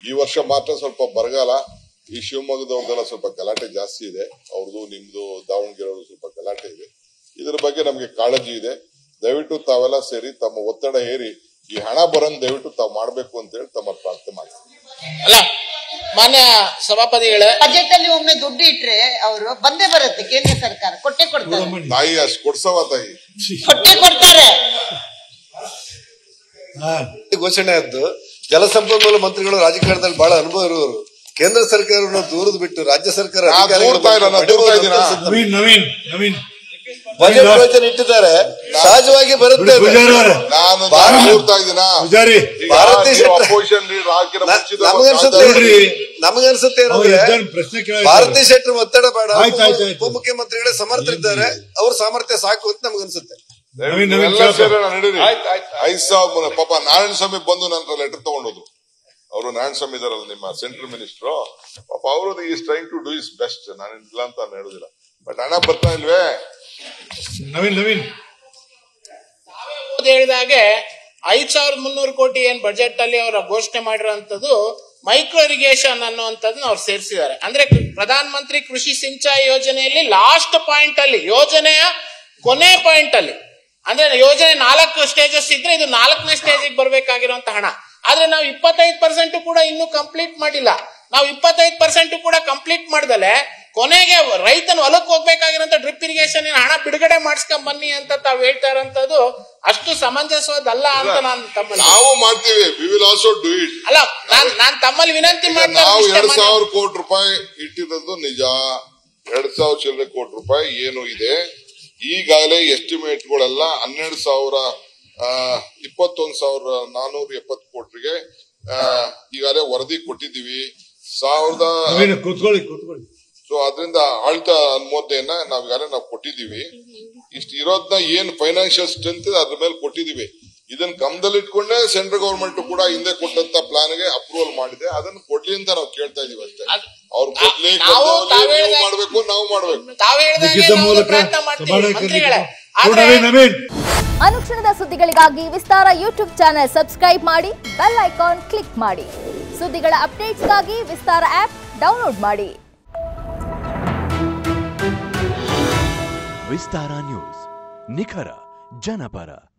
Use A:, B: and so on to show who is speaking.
A: ಈ ವರ್ಷ ಮಾತ್ರ ಸ್ವಲ್ಪ ಬರಗಾಲ. ಈ ಶಿವಮೊಗ್ಗದವ್ರದೆಲ್ಲ ಸ್ವಲ್ಪ ಗಲಾಟೆ ಜಾಸ್ತಿ ಇದೆ. ಅವ್ರದ್ದು ನಿಮ್ದು ದಾವಣಗೆರೆ ಸ್ವಲ್ಪ ಗಲಾಟೆ ಇದೆ. ಇದ್ರ ಬಗ್ಗೆ ನಮ್ಗೆ ಕಾಳಜಿ ಇದೆ. ದಯವಿಟ್ಟು ತಾವೆಲ್ಲ ಸೇರಿ ತಮ್ಮ ಒತ್ತಡ ಹೇರಿ ಈ ಹಣ ಬರೋನ್ ದಯವಿಟ್ಟು ತಾವು ಮಾಡ್ಬೇಕು ಅಂತ ಹೇಳಿ ತಮ್ಮ ಪ್ರಾರ್ಥನೆ ಮಾಡ್ತೀವಿ.
B: ಅಲ್ಲ ಮಾನ್ಯ ಸಭಾಪತಿಗಳೇ,
C: ಬಜೆಟ್ ಅಲ್ಲಿ ಒಮ್ಮೆ ದುಡ್ಡು ಇಟ್ರೆ ಅವರು ಬಂದೇ ಬರುತ್ತೆ. ಕೇಂದ್ರ ಸರ್ಕಾರ ಕೊಟ್ಟೆ ಕೊಡ್ತಾರೆ.
A: ತಾಯಿ ಅಷ್ಟು ಕೊಡ್ಸವ ತಾಯಿ
C: ಕೊಟ್ಟೆ ಕೊಡ್ತಾರೆ.
D: ಘೋಷಣೆ ಆದ್ದು ಜಲಸಂಪನ್ಮೂಲ ಮಂತ್ರಿಗಳು ರಾಜಕಾರಣದಲ್ಲಿ ಬಹಳ ಅನುಭವ ಇರುವವರು. ಕೇಂದ್ರ ಸರ್ಕಾರವನ್ನು ದೂರದ್ ಬಿಟ್ಟು ರಾಜ್ಯ ಸರ್ಕಾರ ಬಜೆಟ್ ಯೋಜನೆ ಇಟ್ಟಿದ್ದಾರೆ. ಸಹಜವಾಗಿ ಬರುತ್ತೆ. ನಮಗನ್ಸುತ್ತೆ ಭಾರತೀಯ ಶೆಟ್ಟರ್ ಒತ್ತಡ ಬೇಡ, ಉಪಮುಖ್ಯಮಂತ್ರಿಗಳೇ ಸಮರ್ಥರಿದ್ದಾರೆ, ಅವ್ರ ಸಾಮರ್ಥ್ಯ ಸಾಕು ಅಂತ ನಮಗನ್ಸುತ್ತೆ.
A: 5,000 ಪಾಪ ನಾರಾಯಣ ಸ್ವಾಮಿ ಬಂದು ನನ್ನ ಲೆಟರ್ ತಗೊಂಡೋದ್ರು. ಅವರು ನಾರಾಯಣ ಸ್ವಾಮಿ ಇದಾರಲ್ಲ ನಿಮ್ಮ ಸೆಂಟ್ರಲ್ ಮಿನಿಸ್ಟರ್, ಪಾಪ ಅವರು is trying to do his best. ನಾನು ಇಲ್ಲ ಅಂತ ಹೇಳುದಿಲ್ಲ, ಬಟ್ ಹಣ ಬರ್ತಾ ಇಲ್ವೇ.
B: ನವೀನ್ ಹೇಳಿದಾಗೆ 5,300 ಕೋಟಿ ಏನ್ ಬಜೆಟ್ ಅಲ್ಲಿ ಅವರ ಘೋಷಣೆ ಮಾಡಿರುವಂತದ್ದು ಮೈಕ್ರೋ ಇರಿಗೇಷನ್ ಅನ್ನುವಂಥದ್ದನ್ನ ಅವ್ರು ಸೇರಿಸಿದ್ದಾರೆ. ಅಂದ್ರೆ ಪ್ರಧಾನ ಮಂತ್ರಿ ಕೃಷಿ ಸಿಂಚಾಯಿ ಯೋಜನೆಯಲ್ಲಿ ಲಾಸ್ಟ್ ಪಾಯಿಂಟ್ ಅಲ್ಲಿ, ಯೋಜನೆಯ ಕೊನೆ ಪಾಯಿಂಟ್ ಅಲ್ಲಿ, ಅಂದ್ರೆ ಯೋಜನೆ 4 ಸ್ಟೇಜಸ್ ಇದ್ರೆ ಇದು 4ನೇ ಸ್ಟೇಜ್ ಬರ್ಬೇಕಾಗಿರುವಂತ ಹಣ. ಆದ್ರೆ ನಾವು 25% ಕೂಡ ಇನ್ನೂ ಕಂಪ್ಲೀಟ್ ಮಾಡಿಲ್ಲ. ನಾವು 25% ಕೂಡ ಕಂಪ್ಲೀಟ್ ಮಾಡಿದಲೆ ಕೊನೆಗೆ ರೈತನ ಹೊಲಕ್ಕೆ ಹೋಗ್ಬೇಕಾಗಿರೋಂತ ಡ್ರಿಪ್ ಇರಿಗೇಷನ್ ಹಣ ಬಿಡುಗಡೆ ಮಾಡಿಸ್ಕೊಂಡ್ ಬನ್ನಿ ಅಂತ ತಾವು ಹೇಳ್ತಾ ಇರೋಂಥದ್ದು ಅಷ್ಟು ಸಮಂಜಸವಲ್ಲ ಅಂತ ನಾನು ತಮ್ಮಲ್ಲಿ
A: ನಾವು ಮಾಡ್ತೀವಿ. We will also do it.
B: ಅಲ್ಲ, ನಾನ್ ತಮ್ಮಲ್ಲಿ ವಿನಂತಿ ಮಾಡ್ತೀನಿ.
A: ನಾವು 2,000 ಕೋಟಿ ರೂಪಾಯಿ ಇಟ್ಟಿರೋದು ನಿಜ. 2,000 ಚಿಲ್ಲರೆ ಕೋಟಿ ರೂಪಾಯಿ ಏನು ಇದೆ ಈಗಾಗಲೇ ಎಸ್ಟಿಮೇಟ್ಗಳೆಲ್ಲ 21,470 ಕೋಟಿಗೆ ಈಗಾಗಲೇ ವರದಿ ಕೊಟ್ಟಿದ್ದೀವಿ. ಸೊ ಅದರಿಂದ ಆಳ್ತ ಅನುಮೋದನೆಯನ್ನ ನಾವು ಕೊಟ್ಟಿದ್ದೀವಿ. ಇಷ್ಟು ಇರೋದನ್ನ ಏನ್ ಫೈನಾನ್ಷಿಯಲ್ ಸ್ಟ್ರೆಂತ್ ಅದ್ರ ಮೇಲೆ ಕೊಟ್ಟಿದ್ದೀವಿ. ಇದನ್ನ ಗಮನದಲ್ಲಿ ಇಟ್ಕೊಂಡೆ ಸೆಂಟ್ರಲ್ ಗವರ್ಮೆಂಟ್ ಕೂಡ ಹಿಂದೆ ಕೊಟ್ಟಂತ ಪ್ಲಾನ್ ಗೆ ಅಪ್ರೂವಲ್ ಮಾಡಿದೆ. ಅದನ್ನ ಕೊಡ್ಲಿ ಅಂತ ನಾವು ಕೇಳ್ತಾ ಇದೀವಿ ಅಷ್ಟೇ. ಅವ್ರು ಕೊಡ್ಲಿ, ಮಾಡ್ಬೇಕು, ನಾವು ಮಾಡ್ಬೇಕು.
E: ಅನುಕ್ಷಣದ ಸುದ್ದಿಗಳಿಗಾಗಿ ವಿಸ್ತಾರ ಯೂಟ್ಯೂಬ್ ಚಾನೆಲ್ ಸಬ್ಸ್ಕ್ರೈಬ್ ಮಾಡಿ, ಬೆಲ್ ಐಕಾನ್ ಕ್ಲಿಕ್ ಮಾಡಿ. ಸುದ್ದಿಗಳ ಅಪ್ಡೇಟ್ಸ್ಗಾಗಿ ವಿಸ್ತಾರ ಆಪ್ ಡೌನ್ಲೋಡ್ ಮಾಡಿ.
F: ವಿಸ್ತಾರ ನ್ಯೂಸ್, ನಿಖರ ಜನಪರ.